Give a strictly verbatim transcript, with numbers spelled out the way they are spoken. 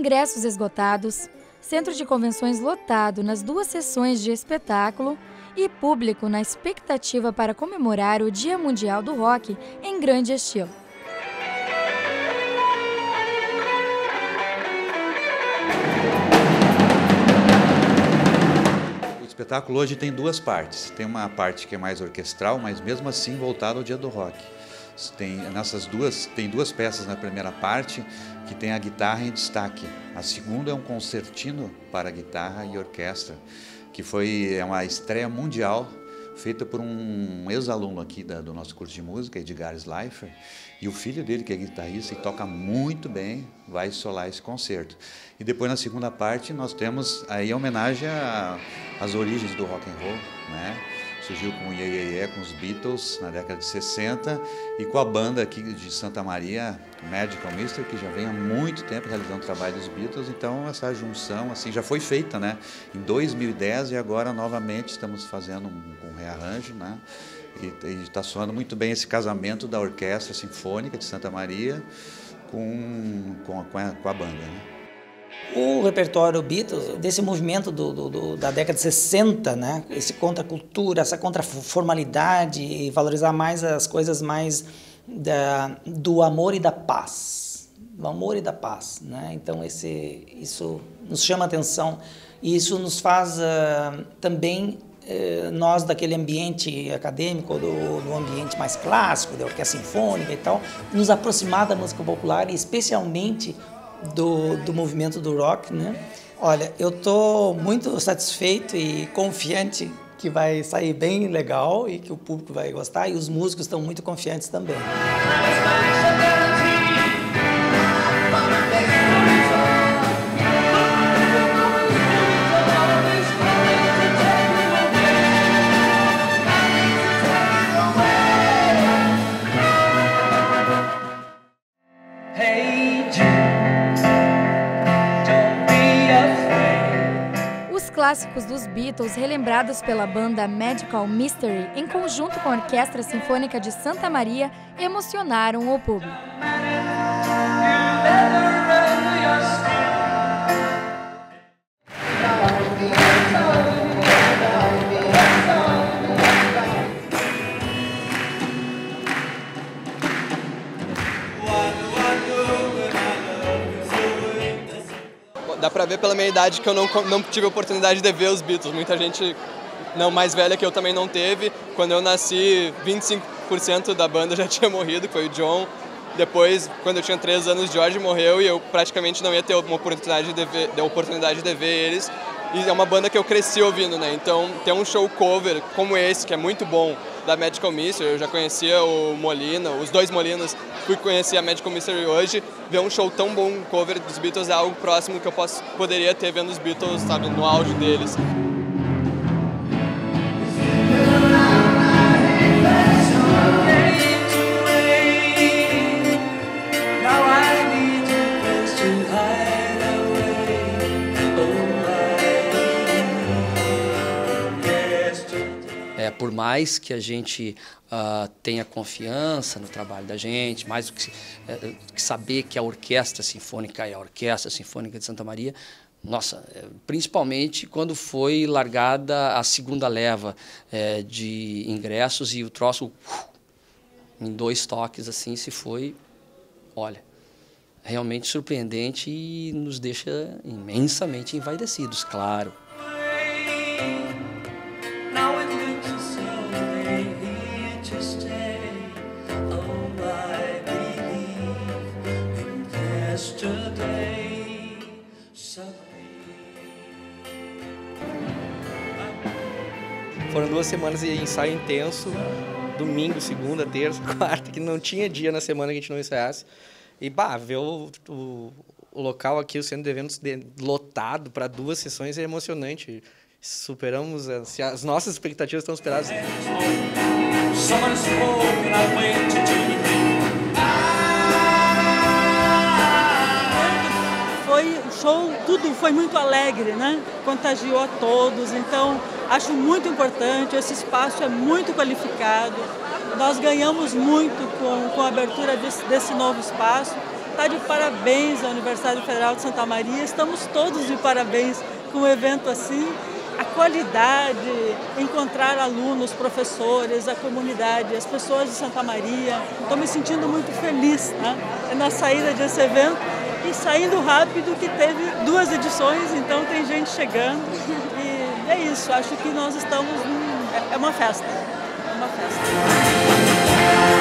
ingressos esgotados, centro de convenções lotado nas duas sessões de espetáculo e público na expectativa para comemorar o Dia Mundial do Rock em grande estilo. O espetáculo hoje tem duas partes. Tem uma parte que é mais orquestral, mas mesmo assim voltada ao Dia do Rock. Tem, nessas duas, tem duas peças na primeira parte que tem a guitarra em destaque. A segunda é um concertino para guitarra e orquestra, que foi é uma estreia mundial feita por um ex-aluno aqui da, do nosso curso de música, Edgar Schleifer, e o filho dele, que é guitarrista e toca muito bem, vai solar esse concerto. E depois, na segunda parte, nós temos aí a homenagem às origens do rock and roll, né? Surgiu com o Iê Iê Iê, com os Beatles na década de sessenta e com a banda aqui de Santa Maria, Magical Mystery, que já vem há muito tempo realizando o trabalho dos Beatles. Então essa junção assim já foi feita, né, em dois mil e dez e agora novamente estamos fazendo um, um rearranjo, né, e está soando muito bem esse casamento da Orquestra Sinfônica de Santa Maria com, com, a, com, a, com a banda, né. O repertório Beatles, desse movimento do, do, do, da década de sessenta, né? Esse contra a cultura, essa contra a formalidade e valorizar mais as coisas mais da, do amor e da paz. Do amor e da paz, né? Então esse, isso nos chama a atenção e isso nos faz uh, também, uh, nós daquele ambiente acadêmico, do, do ambiente mais clássico, da orquestra sinfônica e tal, nos aproximar da música popular e especialmente Do, do movimento do rock, né? Olha, eu tô muito satisfeito e confiante que vai sair bem legal e que o público vai gostar e os músicos estão muito confiantes também. Clássicos dos Beatles, relembrados pela banda Magical Mystery, em conjunto com a Orquestra Sinfônica de Santa Maria, emocionaram o público. Dá pra ver pela minha idade que eu não, não tive a oportunidade de ver os Beatles. Muita gente não mais velha que eu também não teve. Quando eu nasci, vinte e cinco por cento da banda já tinha morrido, que foi o John. Depois, quando eu tinha três anos, George morreu e eu praticamente não ia ter uma oportunidade de ver, de oportunidade de ver eles. E é uma banda que eu cresci ouvindo, né? Então, ter um show cover como esse, que é muito bom, da Magical Mystery, eu já conhecia o Molina, os dois Molinas, fui conhecer a Magical Mystery hoje, ver um show tão bom cover dos Beatles é algo próximo que eu posso, poderia ter vendo os Beatles, sabe, no auge deles. É, por mais que a gente uh, tenha confiança no trabalho da gente, mais do que, uh, que saber que a Orquestra Sinfônica é a Orquestra Sinfônica de Santa Maria, nossa, principalmente quando foi largada a segunda leva é, de ingressos e o troço, uh, em dois toques, assim, se foi, olha, realmente surpreendente e nos deixa imensamente envaidecidos, claro. Foram duas semanas de ensaio intenso, domingo, segunda, terça, quarta, que não tinha dia na semana que a gente não ensaiasse. E, bah, ver o, o, o local aqui, o centro de eventos de, lotado para duas sessões é emocionante. Superamos, as, as nossas expectativas estão superadas. Foi o show, tudo foi muito alegre, né? Contagiou a todos, então acho muito importante, esse espaço é muito qualificado, nós ganhamos muito com, com a abertura desse, desse novo espaço está de parabéns a Universidade Federal de Santa Maria, estamos todos de parabéns com um evento assim. A qualidade, encontrar alunos, professores, a comunidade, as pessoas de Santa Maria. Estou me sentindo muito feliz, né, na saída desse evento e saindo rápido, que teve duas edições, então tem gente chegando. E é isso, acho que nós estamos... Num, é uma festa, é uma festa.